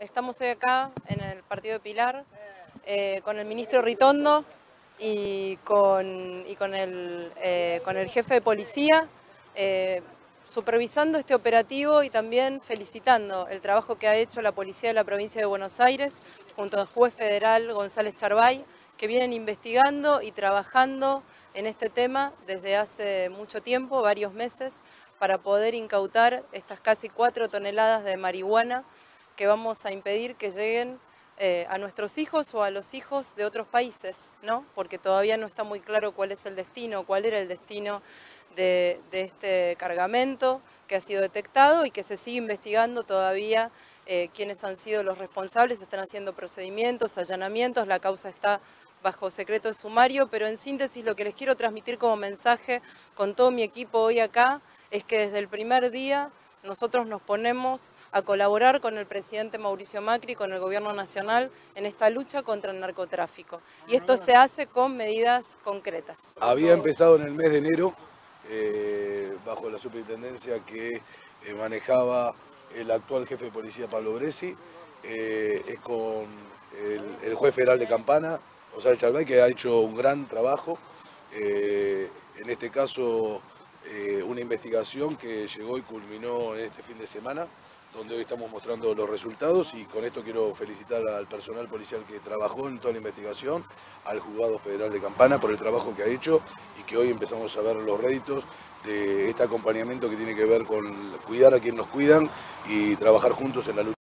Estamos hoy acá en el partido de Pilar con el ministro Ritondo y con el jefe de policía, supervisando este operativo y también felicitando el trabajo que ha hecho la policía de la provincia de Buenos Aires junto al juez federal González Charbay, que vienen investigando y trabajando en este tema desde hace mucho tiempo, varios meses, para poder incautar estas casi 4 toneladas de marihuana que vamos a impedir que lleguen a nuestros hijos o a los hijos de otros países, ¿no? Porque todavía no está muy claro cuál es el destino, cuál era el destino de este cargamento que ha sido detectado y que se sigue investigando todavía quiénes han sido los responsables. Están haciendo procedimientos, allanamientos, la causa está bajo secreto de sumario, pero en síntesis lo que les quiero transmitir como mensaje con todo mi equipo hoy acá es que desde el primer día nosotros nos ponemos a colaborar con el presidente Mauricio Macri, con el gobierno nacional, en esta lucha contra el narcotráfico. Y esto se hace con medidas concretas. Había empezado en el mes de enero, bajo la superintendencia que manejaba el actual jefe de policía Pablo Gresi, es con el juez federal de Campana, González Charbay, que ha hecho un gran trabajo. En este caso, una investigación que llegó y culminó en este fin de semana, donde hoy estamos mostrando los resultados, y con esto quiero felicitar al personal policial que trabajó en toda la investigación, al juzgado federal de Campana por el trabajo que ha hecho y que hoy empezamos a ver los réditos de este acompañamiento que tiene que ver con cuidar a quienes nos cuidan y trabajar juntos en la lucha.